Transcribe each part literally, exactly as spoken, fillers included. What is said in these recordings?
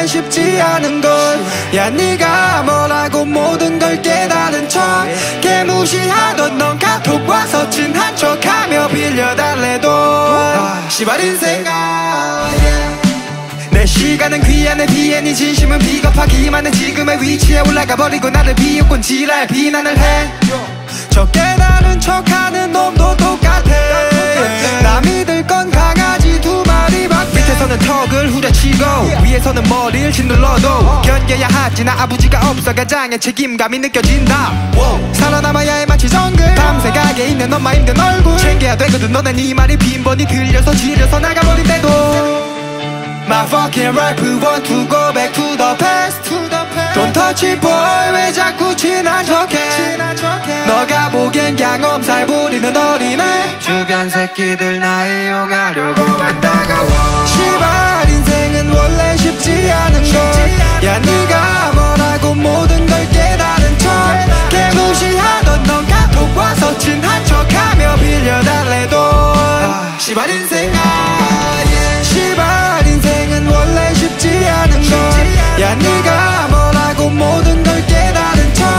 쉽지 않은 걸. 야 네가 뭐라고 모든 걸 깨달은 척 개무시하던 넌 카톡 와서 친한 척하며 빌려달래도 씨발 인생아 내 시간은 귀한 내 비에 네 진심은 비겁하기만 해. 지금의 위치에 올라가 버리고 나를 비웃곤 지랄 비난을 해. 저 깨달은 척하는 놈도 똑같아. 나 믿을 건 강아지 두 마리밖에. 밑에서는 턱을 후려치고 위에서는 머리를 짓눌러도 견뎌야 하지. 나 아버지가 없어 가장의 책임감이 느껴진다. 살아남아야 해 마치 정글. 밤새 가게 있는 엄마 힘든 얼굴 챙겨야 되거든. 너네 네 말이 빈번히 들려서 지려서 나가버린대도 My fucking rifle want to go back to the past. Don't touch it boy 왜 자꾸 친한 척해. 너가 보기엔 경험살 부리는 어린애. 주변 새끼들 나 이용하려고만 다가와. 시발 인생은 원래 쉽지 않은 걸. 야 네가 뭐라고 모든 걸 깨달은 척 개무시하던 넌 카톡 와서 친한 척하며 빌려달래도 시발 인생아 시발 인생은 원래 쉽지 않은 걸. 야 네가 뭐라고 모든 걸 깨달은 척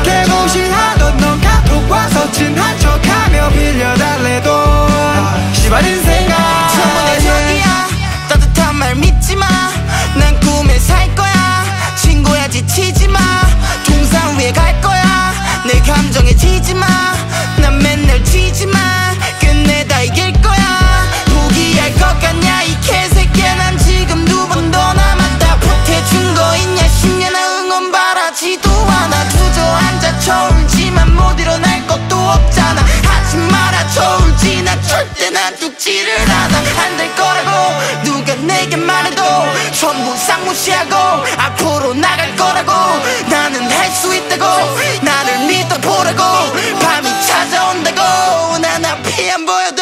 개무시하던 넌 카톡 와서 친한 척하며 빌려달래도 시발 인생아. 전부 저기야 따뜻한 말 믿지마. 난 꿈에 살 거야. 친구야 지치지마. 동상 위에 갈 거야. 내 감정에 지지마. 난 맨날 지지마. 끝내 다 이길 거야. 포기할 것 같냐 이 개새끼야. 난 지금 두 번 더 남았다. 보태준 거 있냐 십년아 응원 바라지도 않아. 주저앉아 쳐울지만 못 일어날 것도 없잖아. 하지 마라 쳐울지 나 절대 난 죽지를 않아. 안 될 거라고 누가 내게 말해도 전부 쌍무시하고 앞으로 나갈 거라고. 나는 할 수 있다고 나를 믿어보라고. 밤이 찾아온다고 난 앞이 안 보여도.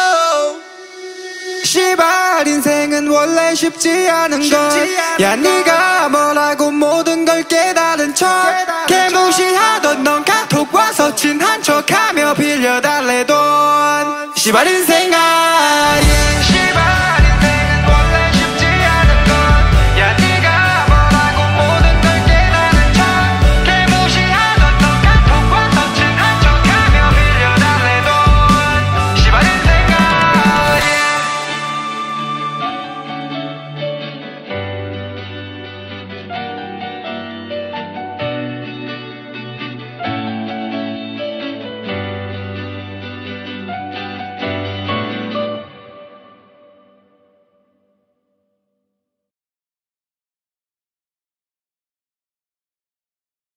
시발 인생은 원래 쉽지 않은 걸. 야 네가 뭐라고 모든 걸 깨달은 척 개무시하던 넌 카톡 와서 친한 척하며 빌려달래던 시발 인생